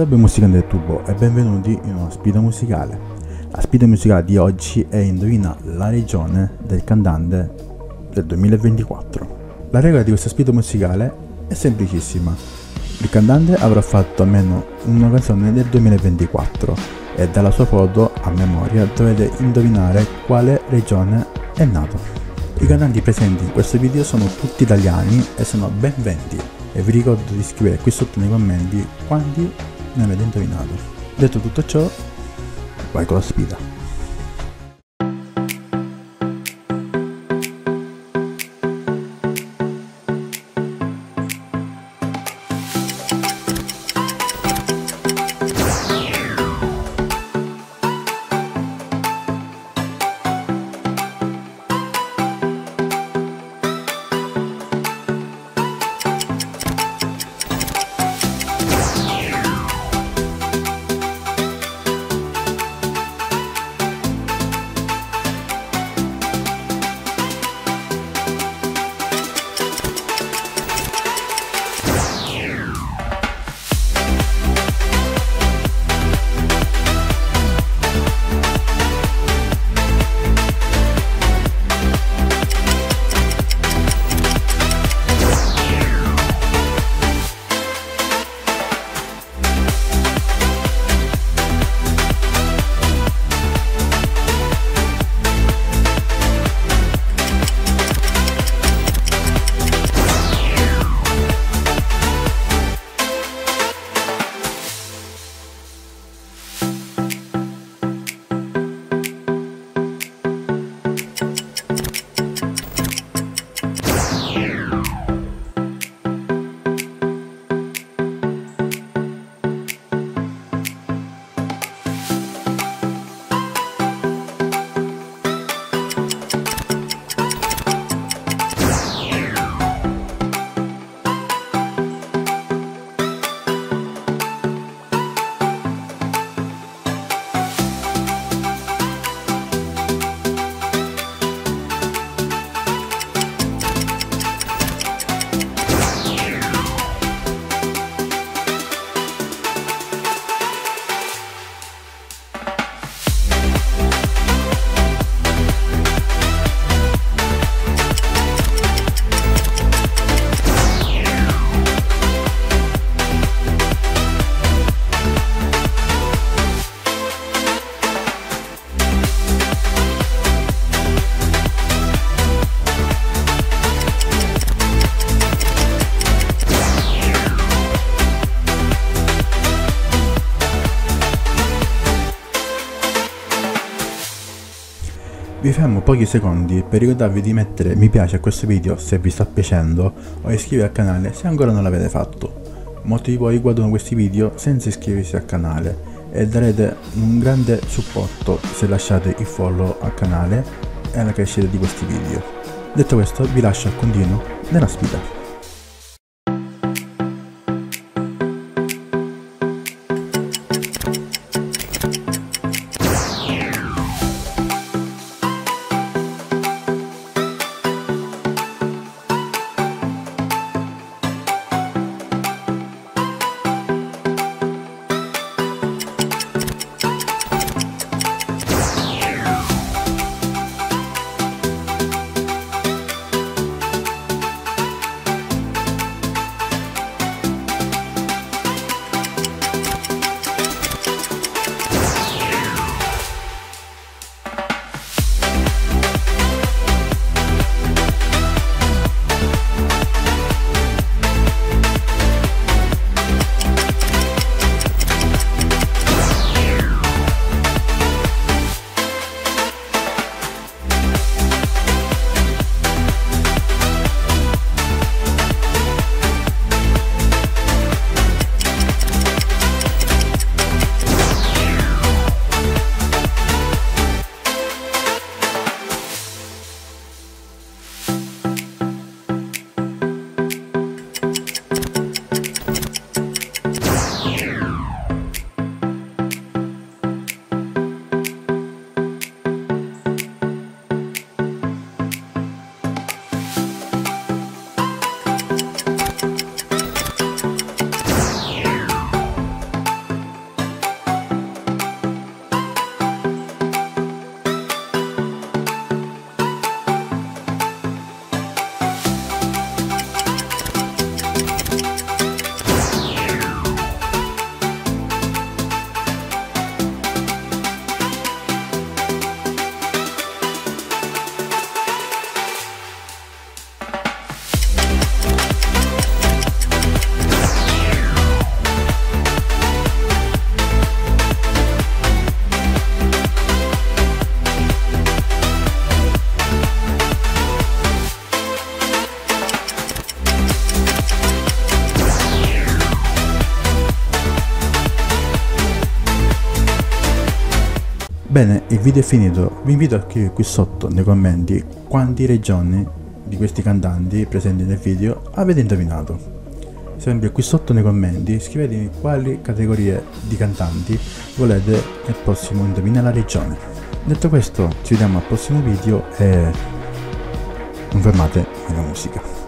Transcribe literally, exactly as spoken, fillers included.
Salve musicanti del tubo e benvenuti in una sfida musicale. La sfida musicale di oggi è indovina la regione del cantante del duemilaventiquattro. La regola di questa sfida musicale è semplicissima. Il cantante avrà fatto almeno una canzone nel duemilaventiquattro e dalla sua foto a memoria dovete indovinare quale regione è nato. I cantanti presenti in questo video sono tutti italiani e sono ben venti e vi ricordo di scrivere qui sotto nei commenti quanti ne avete indovinato. Detto tutto ciò, vai con la sfida. Vi fermo pochi secondi per ricordarvi di mettere mi piace a questo video se vi sta piacendo o iscrivervi al canale se ancora non l'avete fatto. Molti di voi guardano questi video senza iscriversi al canale e darete un grande supporto se lasciate il follow al canale e alla crescita di questi video. Detto questo, vi lascio al continuo della sfida. Bene, il video è finito, vi invito a scrivere qui sotto nei commenti quanti regioni di questi cantanti presenti nel video avete indovinato. Sempre qui sotto nei commenti scrivetemi quali categorie di cantanti volete nel prossimo Indovina la regione. Detto questo, ci vediamo al prossimo video e non fermate la musica.